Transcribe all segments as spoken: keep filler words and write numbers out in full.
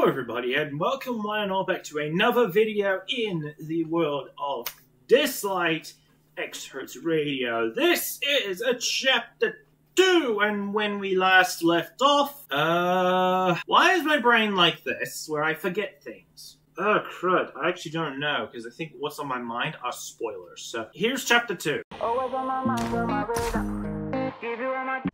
Hello everybody and welcome one and all back to another video in the world of Dislight Experts Radio. This is a chapter two, and when we last left off, uh, why is my brain like this, where I forget things? Oh crud, I actually don't know, because I think what's on my mind are spoilers. So, here's chapter two. Always on my mind, on my radar. Give you all my...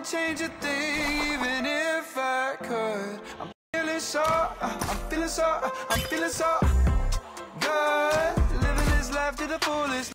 wouldn't change a thing even if I could. I'm feeling so, I'm feeling so, I'm feeling so good. Living this life to the fullest.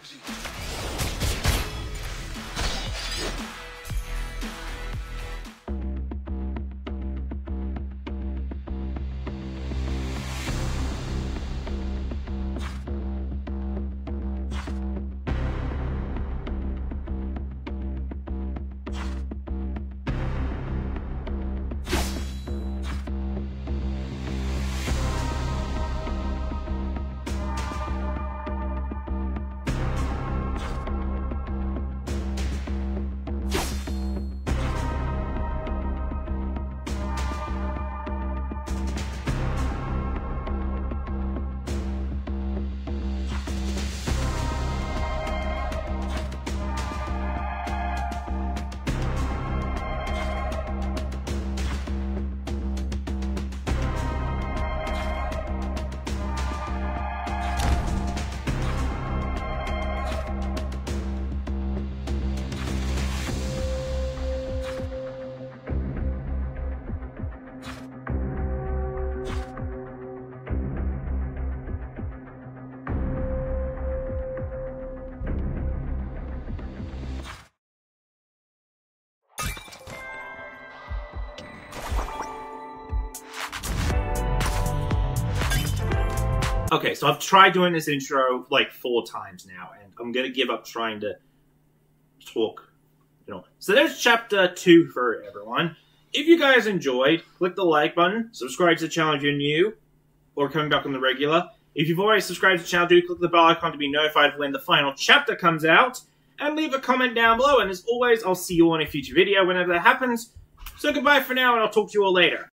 Okay, so I've tried doing this intro like four times now, and I'm gonna give up trying to talk, you know. So there's chapter two for everyone. If you guys enjoyed, click the like button, subscribe to the channel if you're new, or coming back on the regular. If you've already subscribed to the channel, do click the bell icon to be notified when the final chapter comes out, and leave a comment down below, and as always, I'll see you on a future video whenever that happens. So goodbye for now, and I'll talk to you all later.